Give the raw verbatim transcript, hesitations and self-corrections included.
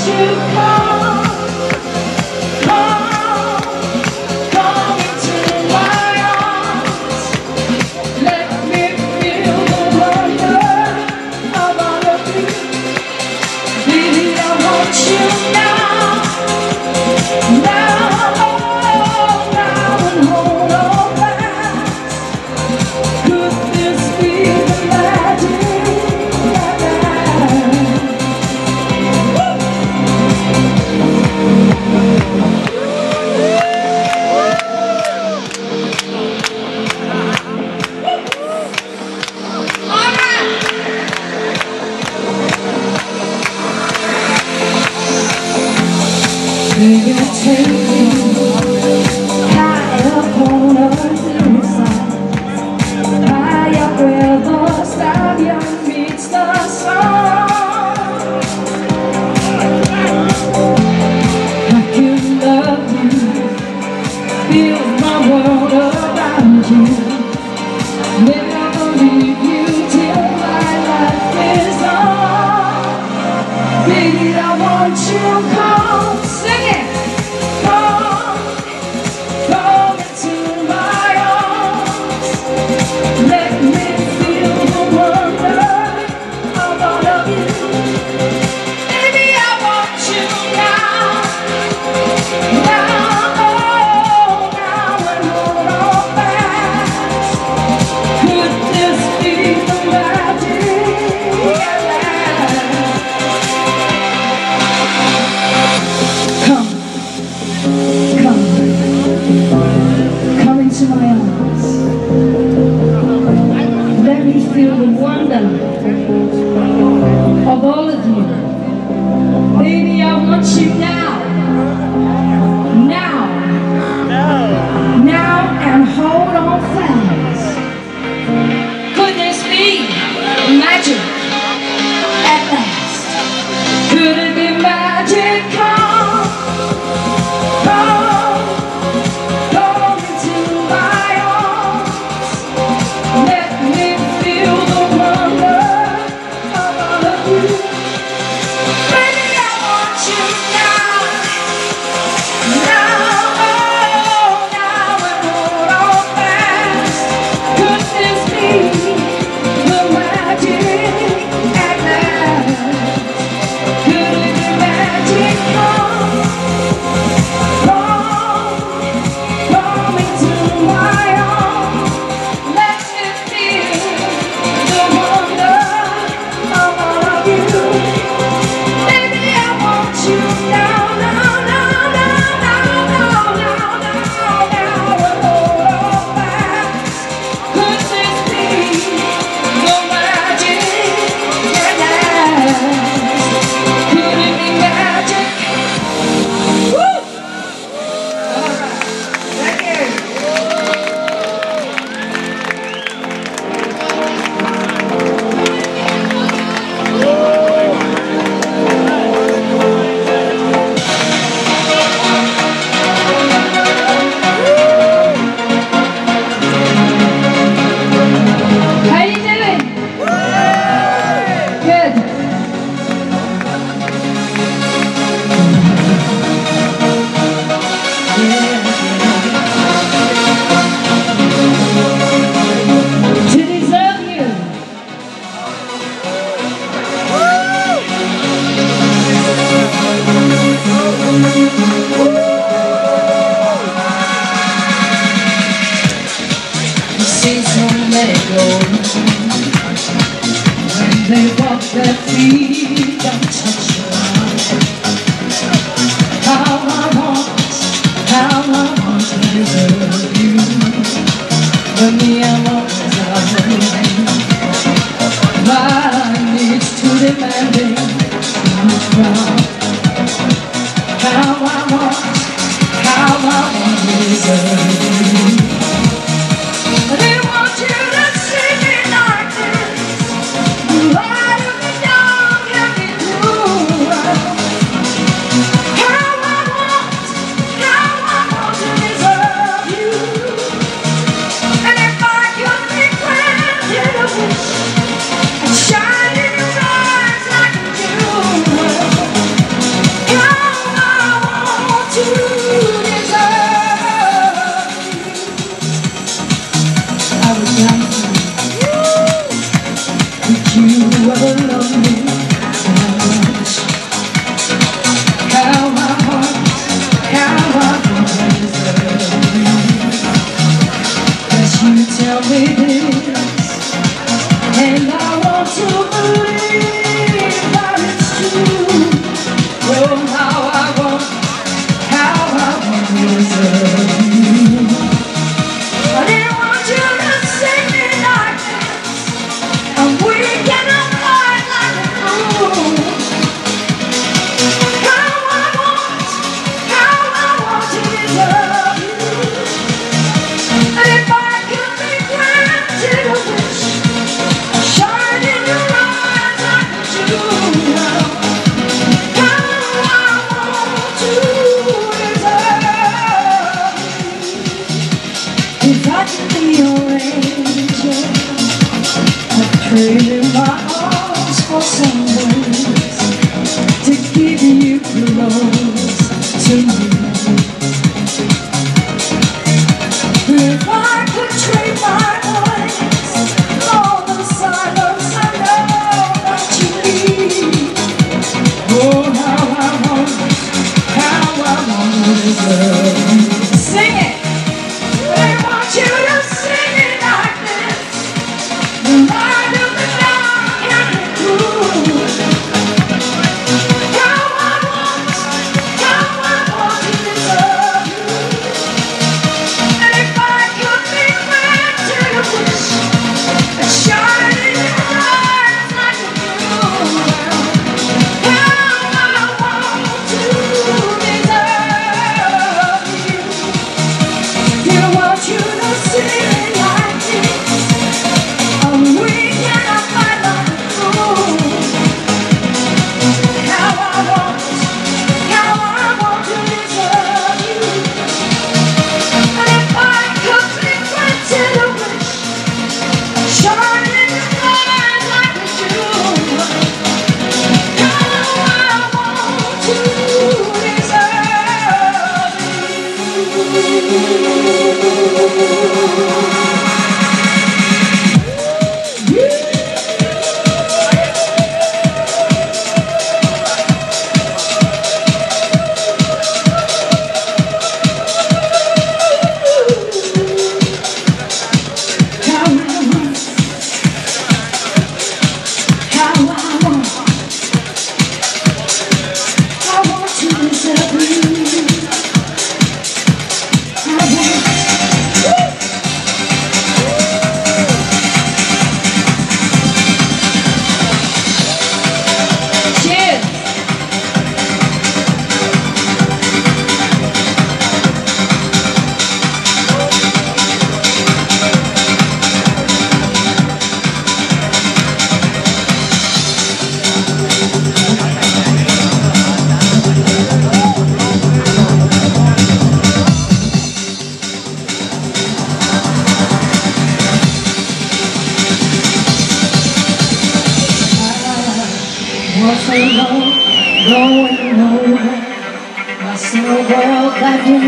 Baby, take me high up on a hillside, high up where the stallion meets the sun. I can love you, feel my world around you, never leave you till my life is on. Baby, I want you, come sing it. To my arms, let me feel the wonder of all of you. Baby, I want you now, now, now, and hold on fast. Could this be magic at last? Could it be magic? Come, come. They walk their feet, don't touch your heart. How I want, how I want to deserve you. But me, I'm always loving. My needs too demanding. How I Oh, how I want, how I want to deserve you. I didn't want you to sing me like this, and we cannot fight like a fool. How I want, how I want to deserve you. And if I could be granted a wish, shine in your eyes like a jewel now. If I could be your angel, I'd trade my arms for some words to keep you close to me. If I could trade my voice, all the silence I know that you need. Oh, how I want, how I want to deserve you. Sing it! I want you to sing it like this. The light of the dark can be cool. How I want, how I want to deserve you. And if I could be granted a wish, a shine in your eyes like a jewel. How I want to deserve you. You want you to sing like this, and we cannot fight like a fool. How I want, how I want to deserve you. And if I could be granted a wish, shine in your eyes like a jewel. How I want to deserve you. Was alone, going nowhere, lost in a world that didn't